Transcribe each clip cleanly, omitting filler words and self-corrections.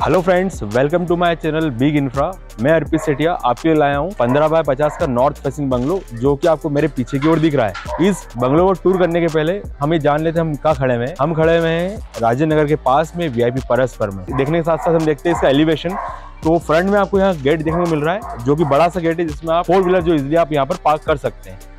Hello friends, welcome to my channel Big Infra. मैं अर्पित सेठिया आपके लिए लाया हूँ 15 बाय 50 का नॉर्थ फेसिंग बंगलो, जो कि आपको मेरे पीछे की ओर दिख रहा है। इस बंगलो को टूर करने के पहले हम ये जान लेते हैं हम कहाँ खड़े हुए हैं। हम खड़े हुए हैं राजेंद्र नगर के पास में वीआईपी परस्पर में। देखने के साथ साथ हम देखते हैं इसका एलिवेशन। तो फ्रंट में आपको यहाँ गेट देखने को मिल रहा है, जो कि बड़ा सा गेट है, जिसमें आप 4 व्हीलर जो इजिली आप यहाँ पर पार्क कर सकते हैं।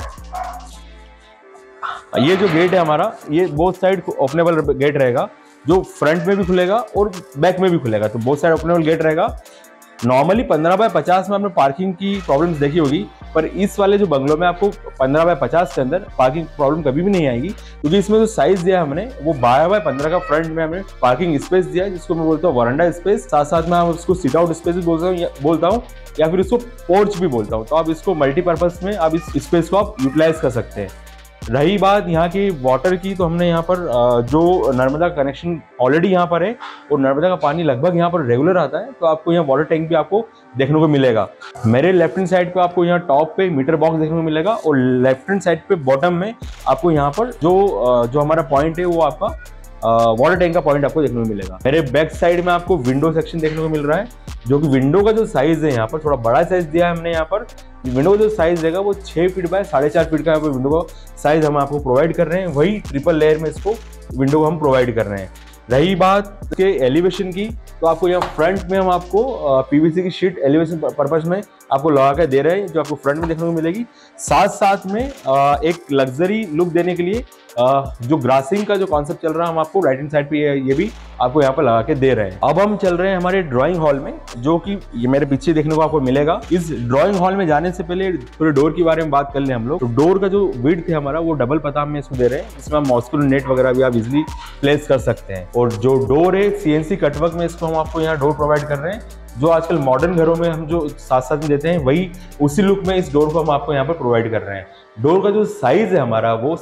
ये जो गेट है हमारा, ये बोथ साइड ओपनेबल गेट रहेगा, जो फ्रंट में भी खुलेगा और बैक में भी खुलेगा। तो बोथ साइड ओपनेबल गेट रहेगा। नॉर्मली 15 बाय 50 में आपने पार्किंग की प्रॉब्लम्स देखी होगी, पर इस वाले जो बंगलो में आपको 15 बाय 50 के अंदर पार्किंग प्रॉब्लम कभी भी नहीं आएगी, क्योंकि इसमें जो साइज दिया है हमने वो 12 बाय 15 का फ्रंट में हमने पार्किंग स्पेस दिया है, जिसको मैं बोलता हूँ वरांडा स्पेस। साथ साथ में हम उसको सिट आउट स्पेस भी बोलता हूँ या फिर इसको पोर्च भी बोलता हूँ। तो आप इसको मल्टीपर्पज में आप इस स्पेस को आप यूटिलाइज कर सकते हैं। रही बात यहाँ की वाटर की, तो हमने यहाँ पर जो नर्मदा कनेक्शन ऑलरेडी यहाँ पर है और नर्मदा का पानी लगभग यहाँ पर रेगुलर आता है। तो आपको यहाँ वाटर टैंक भी आपको देखने को मिलेगा। मेरे लेफ्ट हैंड साइड पे आपको यहाँ टॉप पे मीटर बॉक्स देखने को मिलेगा और लेफ्ट हैंड साइड पे बॉटम में आपको यहाँ पर जो हमारा पॉइंट है वो आपका वाटर टैंक का पॉइंट आपको देखने को मिलेगा। मेरे बैक साइड में आपको विंडो सेक्शन देखने को मिल रहा है, जो कि विंडो का जो साइज है यहाँ पर थोड़ा बड़ा साइज दिया है हमने। यहाँ पर विंडो का जो साइज रहेगा वो 6 फीट बाय 4.5 फीट का विंडो का साइज हम आपको प्रोवाइड कर रहे हैं। वही ट्रिपल लेयर में इसको विंडो को हम प्रोवाइड कर रहे हैं। रही बात के एलिवेशन की, तो आपको यहाँ फ्रंट में हम आपको पीवीसी की शीट एलिवेशन पर्पज में आपको लगा कर दे रहे हैं, जो आपको फ्रंट में देखने को मिलेगी। साथ साथ में एक लग्जरी लुक देने के लिए जो ग्रासिंग का जो कॉन्सेप्ट चल रहा है, हम आपको राइट हैंड साइड पे ये भी आपको यहाँ पर लगा के दे रहे हैं। अब हम चल रहे हैं हमारे ड्राइंग हॉल में, जो कि ये मेरे पीछे देखने को आपको मिलेगा। इस ड्राइंग हॉल में जाने से पहले थोड़े डोर के बारे में बात कर लें हम लोग। तो डोर का जो विड्थ है हमारा वो डबल पताम में इसको दे रहे हैं। इसमें हम मॉस्किटो नेट वगैरह भी आप इजिली प्लेस कर सकते हैं। और जो डोर है सीएनसी कटवर्क में, इसको हम आपको यहाँ डोर प्रोवाइड कर रहे हैं, जो आजकल मॉडर्न घरों में हम जो साथ साथ में देते हैं, वही उसी लुक में इस डोर को हम आपको यहाँ पर प्रोवाइड कर रहे हैं। डोर का जो साइज है हमारा वो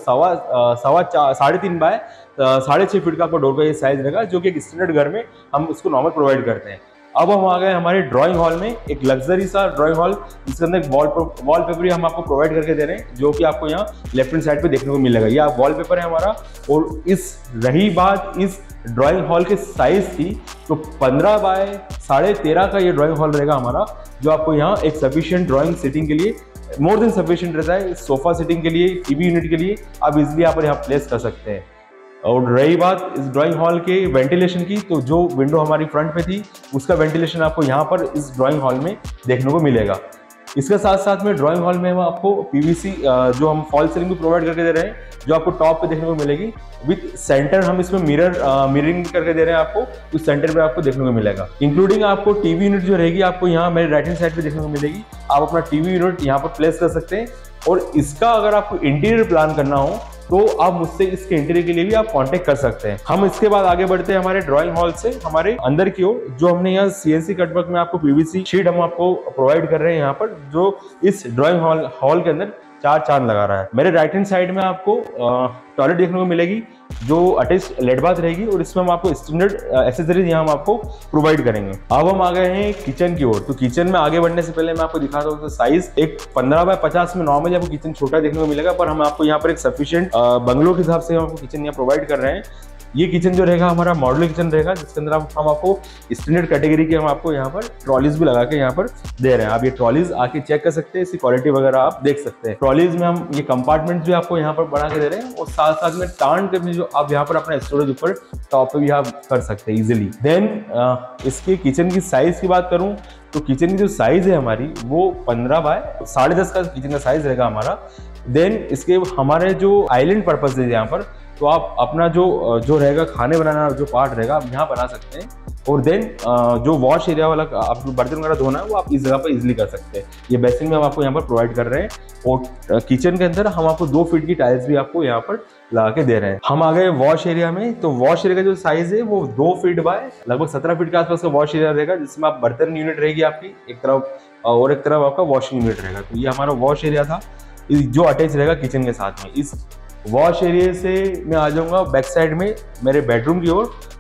3.5 बाय 6.5 फीट का आपको डोर का ये साइज रहेगा, जो कि एक स्टैंडर्ड घर में हम उसको नॉर्मल प्रोवाइड करते हैं। अब हम आ गए हमारे ड्राइंग हॉल में, एक लग्जरी सा ड्राइंग हॉल, जिसके अंदर वॉलपेपर हम आपको प्रोवाइड करके दे रहे हैं, जो कि आपको यहाँ लेफ्ट हैंड साइड पे देखने को मिलेगा। ये वॉलपेपर है हमारा। और रही बात इस ड्राइंग हॉल के साइज की, तो 15 बाय 13.5 का ये ड्राइंग हॉल रहेगा हमारा, जो आपको यहाँ एक सफिशिएंट ड्राइंग सिटिंग के लिए मोर देन सफिशिएंट रहता है। सोफा सिटिंग के लिए, टीवी यूनिट के लिए आप इजिली यहाँ प्लेस कर सकते हैं। और रही बात इस ड्राइंग हॉल के वेंटिलेशन की, तो जो विंडो हमारी फ्रंट पे थी उसका वेंटिलेशन आपको यहाँ पर इस ड्राइंग हॉल में देखने को मिलेगा। इसके साथ साथ में ड्राइंग हॉल में हम आपको पीवीसी जो हम फॉल सीलिंग भी प्रोवाइड करके दे रहे हैं, जो आपको टॉप पे देखने को मिलेगी। विथ सेंटर हम इसमें मिररिंग करके दे रहे हैं आपको, उस सेंटर पे आपको देखने को मिलेगा। इंक्लूडिंग आपको टीवी यूनिट जो रहेगी आपको यहाँ मेरे राइट हैंड साइड पे देखने को मिलेगी। आप अपना टीवी यूनिट यहाँ पर प्लेस कर सकते हैं। और इसका अगर आपको इंटीरियर प्लान करना हो तो आप मुझसे इसके इंटीरियर के लिए भी आप कांटेक्ट कर सकते हैं। हम इसके बाद आगे बढ़ते हैं हमारे ड्राइंग हॉल से हमारे अंदर की ओर, जो हमने यहाँ सीएनसी कटवर्क में आपको पीवीसी शीट हम आपको प्रोवाइड कर रहे हैं यहाँ पर, जो इस ड्राइंग हॉल के अंदर 4 चांद लगा रहा है। मेरे राइट हैंड साइड में आपको टॉयलेट देखने को मिलेगी, जो अटैच लेट बाथ रहेगी, और इसमें हम आपको स्टैंडर्ड एक्सेसरीज यहाँ हम आपको प्रोवाइड करेंगे। अब हम आ गए हैं किचन की ओर। तो किचन में आगे बढ़ने से पहले मैं आपको दिखाता हूँ, तो साइज एक 15 बाय 50 में नॉर्मली आपको किचन छोटा देखने को मिलेगा, पर हम आपको यहाँ पर एक सफिशिएंट बंगलो के हिसाब से हम आपको किचन यहाँ प्रोवाइड कर रहे हैं। ये किचन जो रहेगा हमारा मॉडल किचन रहेगा, जिसके अंदर हम आपको स्टैंडर्ड कैटेगरी के हम आपको यहाँ पर ट्रॉलीज भी लगा के यहाँ पर दे रहे हैं। आप ये ट्रॉलीज आके चेक कर सकते हैं, इसकी क्वालिटी वगैरह आप देख सकते हैं। ट्रॉलीज में हम ये कंपार्टमेंट भी आपको यहाँ पर बना के दे रहे हैं, और साथ साथ में टांड के जो आप यहाँ पर अपना स्टोरेज ऊपर टॉप पे भी आप कर सकते हैं इजिली। देन इसके किचन की साइज की बात करूँ, तो किचन की जो साइज है हमारी वो 15 बाय 10.5 का किचन का साइज रहेगा हमारा। देन इसके हमारे जो आइलैंड पर्पज है यहाँ पर, तो आप अपना जो रहेगा खाने बनाना जो पार्ट रहेगा आप यहाँ बना सकते हैं। और देन जो वॉश एरिया वाला आपको बर्तन वगैरह धोना है वो आप इस जगह पर इजिली कर सकते हैं। ये बेसिन में हम आपको यहाँ पर प्रोवाइड कर रहे हैं। और किचन के अंदर हम आपको 2 फीट की टाइल्स भी आपको यहाँ पर लगा के दे रहे हैं। हम आ गए वॉश एरिया में। तो वॉश एरिया का जो साइज है वो 2 फीट बाय लगभग 17 फीट के आसपास का वॉश एरिया रहेगा, जिसमें आप बर्तन यूनिट रहेगी आपकी एक तरफ, और एक तरफ आपका वॉशिंग यूनिट रहेगा। तो ये हमारा वॉश एरिया था, जो अटैच रहेगा किचन के साथ में। इस वॉश एरिया से मैं आ जाऊंगा बैक साइड में मेरे बेडरूम की ओर।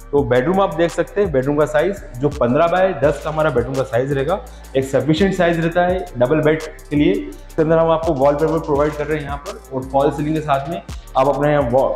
तो बेडरूम आप देख सकते हैं, बेडरूम का साइज जो 15 बाय 10 का हमारा बेडरूम का साइज रहेगा, एक सफिशिएंट साइज रहता है डबल बेड के लिए। इसके अंदर हम आपको वॉलपेपर प्रोवाइड कर रहे हैं यहाँ पर, और फॉल सीलिंग के साथ में आप अपने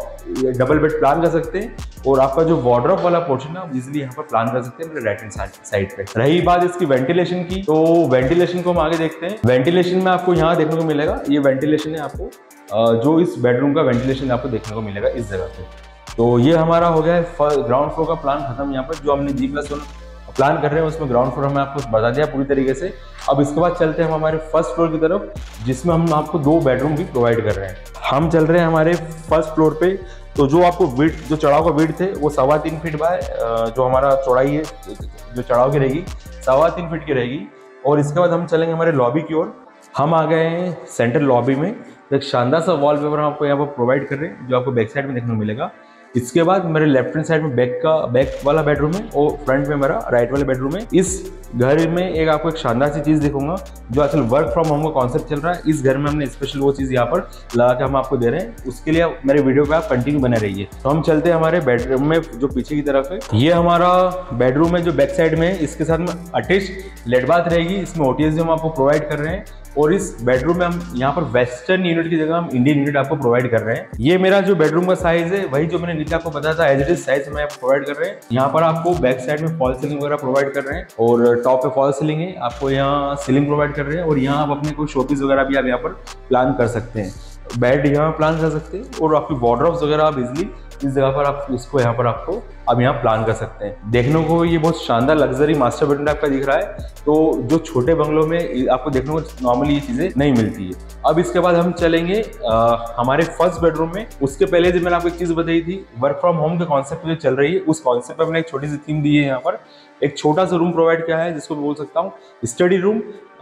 डबल बेड प्लान कर सकते हैं। और आपका जो वार्डरोब वाला पोर्शन है आप इजिली यहाँ पर प्लान कर सकते हैं मेरे राइट हैंड साइड पे। रही बात इसकी वेंटिलेशन की, तो वेंटिलेशन को हम आगे देखते हैं। वेंटिलेशन में आपको यहाँ देखने को मिलेगा, ये वेंटिलेशन है आपको जो इस बेडरूम का वेंटिलेशन आपको देखने को मिलेगा इस जगह पे। तो ये हमारा हो गया है ग्राउंड फ्लोर का प्लान खत्म। यहाँ पर जो हमने G+1 प्लान कर रहे हैं उसमें ग्राउंड फ्लोर हमें आपको बता दिया पूरी तरीके से। अब इसके बाद चलते हैं हम हमारे फर्स्ट फ्लोर की तरफ, जिसमें हम आपको 2 बेडरूम भी प्रोवाइड कर रहे हैं। हम चल रहे हैं हमारे फर्स्ट फ्लोर पे। तो जो आपको विड्थ, जो चढ़ाव का विड्थ है वो 3.25 फीट बाय जो हमारा चौड़ाई है जो चढ़ाव की रहेगी 3.25 फीट की रहेगी। और इसके बाद हम चलेंगे हमारे लॉबी की ओर। हम आ गए हैं सेंट्रल लॉबी में। एक शानदार सा वॉलपेपर हम आपको यहाँ पर प्रोवाइड कर रहे हैं जो आपको बैक साइड में देखने को मिलेगा। इसके बाद मेरे लेफ्ट हैंड साइड में बैक वाला बेडरूम है और फ्रंट में मेरा राइट वाला बेडरूम है। इस घर में आपको एक शानदार सी चीज दिखूंगा जो आजकल वर्क फ्रॉम होम का कॉन्सेप्ट चल रहा है। इस घर में हमने स्पेशल वो चीज यहाँ पर लगा के हम आपको दे रहे हैं, उसके लिए मेरे वीडियो पे आप कंटिन्यू बने रहिए। तो हम चलते हैं हमारे बेडरूम में जो पीछे की तरफ है। ये हमारा बेडरूम है जो बैक साइड में है। इसके साथ में अटैच लेट बाथ रहेगी, इसमें OTS हम आपको प्रोवाइड कर रहे हैं। और इस बेडरूम में हम यहाँ पर वेस्टर्न यूनिट की जगह हम इंडियन यूनिट आपको प्रोवाइड कर रहे हैं। ये मेरा जो बेडरूम का साइज है वही जो मैंने नीचे आपको बताया था एज इट इज साइज में आपको प्रोवाइड कर रहे हैं। यहाँ पर आपको बैक साइड में फॉल सीलिंग वगैरह प्रोवाइड कर रहे हैं और टॉप पे फॉल सीलिंग है, आपको यहाँ सीलिंग प्रोवाइड कर रहे हैं। और यहाँ आप अपने कोई शोपीस वगैरह भी आप यहाँ पर प्लान कर सकते हैं, बेड यहाँ प्लान कर सकते हैं। और आपकी वार्डरोब्स वगैरह आप इजिली इस जगह पर आप इसको यहाँ पर आपको अब यहाँ प्लान कर सकते हैं। देखने को ये बहुत शानदार लग्जरी मास्टर बेडरूम आपका दिख रहा है। तो जो छोटे बंगलों में आपको देखने को नॉर्मली ये चीजें नहीं मिलती है। अब इसके बाद हम चलेंगे हमारे फर्स्ट बेडरूम में। उसके पहले जो मैंने आपको एक चीज बताई थी वर्क फ्रॉम होम के कॉन्सेप्ट जो चल रही है, उस कॉन्सेप्ट पे हमने एक छोटी सी थीम दी है। यहाँ पर एक छोटा सा रूम प्रोवाइड किया है जिसको मैं बोल सकता हूँ स्टडी रूम,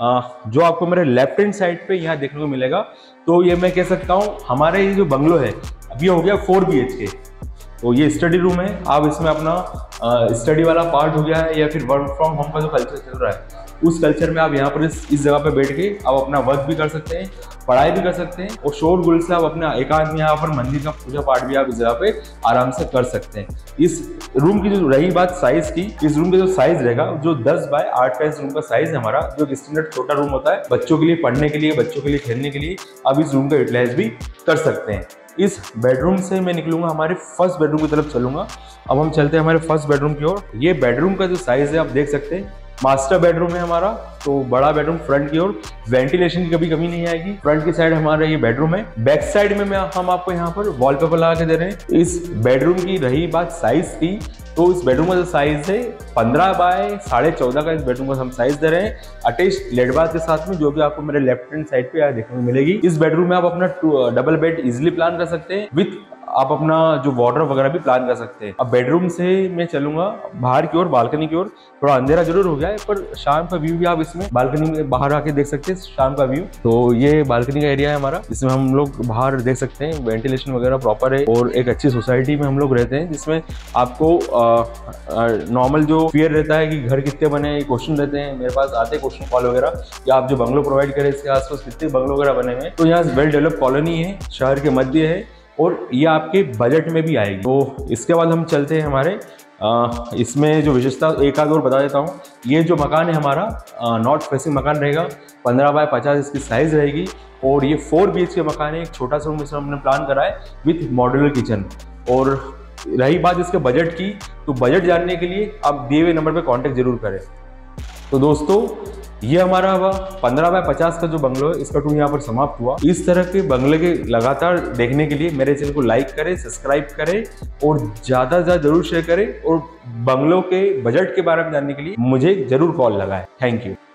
जो आपको मेरे लेफ्ट हैंड साइड पे यहाँ देखने को मिलेगा। तो ये मैं कह सकता हूँ हमारे ये जो बंगलो है अभी हो गया 4 BHK। तो ये स्टडी रूम है, आप इसमें अपना स्टडी वाला पार्ट हो गया है या फिर वर्क फ्रॉम होम का जो कल्चर चल रहा है उस कल्चर में आप यहाँ पर इस जगह पे बैठ के आप अपना वर्क भी कर सकते हैं, पढ़ाई भी कर सकते हैं। और शोरगुल से आप अपना एकांत में यहाँ पर मंदिर का पूजा पाठ भी आप इस जगह पे आराम से कर सकते हैं। इस रूम की जो रही बात साइज की, इस रूम का जो साइज रहेगा जो 10 बाय 8 का इस रूम का साइज है हमारा, जो एक स्टैंडर्ड छोटा रूम होता है बच्चों के लिए पढ़ने के लिए, बच्चों के लिए खेलने के लिए, आप इस रूम का यूटिलाइज भी कर सकते हैं। इस बेडरूम से मैं निकलूंगा हमारे फर्स्ट बेडरूम की तरफ चलूंगा। अब हम चलते हैं हमारे फर्स्ट बेडरूम की ओर। ये बेडरूम का जो साइज है आप देख सकते हैं, मास्टर बेडरूम है हमारा। तो बड़ा बेडरूम फ्रंट की ओर, वेंटिलेशन की कभी कमी नहीं आएगी। फ्रंट की साइड हमारा ये बेडरूम है। बैक साइड में हम आपको यहाँ पर वॉलपेपर लगा के दे रहे हैं। इस बेडरूम की रही बात साइज की, तो इस बेडरूम का जो साइज है 15 बाय 14.5 का इस बेडरूम का हम साइज दे रहे हैं अटैच लेट बाथ के साथ में, जो भी आपको मेरे लेफ्ट हैंड साइड पे यहाँ देखने को मिलेगी। इस बेडरूम में आप अपना डबल बेड इजिली प्लान कर सकते हैं, विथ आप अपना जो वार्डरोब वगैरह भी प्लान कर सकते हैं। अब बेडरूम से मैं चलूंगा बाहर की ओर, बालकनी की ओर। थोड़ा अंधेरा जरूर हो गया है पर शाम का व्यू भी आप इसमें बालकनी में बाहर आके देख सकते हैं, शाम का व्यू। तो ये बालकनी का एरिया है हमारा, जिसमें हम लोग बाहर देख सकते हैं, वेंटिलेशन वगैरह प्रॉपर है और एक अच्छी सोसाइटी में हम लोग रहते हैं, जिसमें आपको नॉर्मल जो फियर रहता है कि घर कितने बने, क्वेश्चन रहते हैं मेरे पास आते हैं क्वेश्चन कॉल वगैरह, या आप जो बंगलो प्रोवाइड करें इसके आसपास कितने बंगलो वगैरह बने हुए हैं। तो यहाँ वेल डेवलप कॉलोनी है, शहर के मध्य है और ये आपके बजट में भी आएगी। तो इसके बाद हम चलते हैं हमारे इसमें जो विशेषता एक आध और बता देता हूँ। ये जो मकान है हमारा नॉर्थ फेसिंग मकान रहेगा, 15 बाय 50 इसकी साइज रहेगी। और ये 4 BHK मकान है, एक छोटा सा रूम इसमें हमने प्लान करा है विथ मॉड्यूलर किचन। और रही बात इसके बजट की, तो बजट जानने के लिए आप दिए हुए नंबर पर कॉन्टेक्ट जरूर करें। तो दोस्तों ये हमारा 15 बाय 50 का जो बंगलो है इसका टूर यहाँ पर समाप्त हुआ। इस तरह के बंगले के लगातार देखने के लिए मेरे चैनल को लाइक करें, सब्सक्राइब करें और ज़्यादा से ज़्यादा जरूर शेयर करें। और बंगलों के बजट के बारे में जानने के लिए मुझे जरूर कॉल लगाएं। Thank you.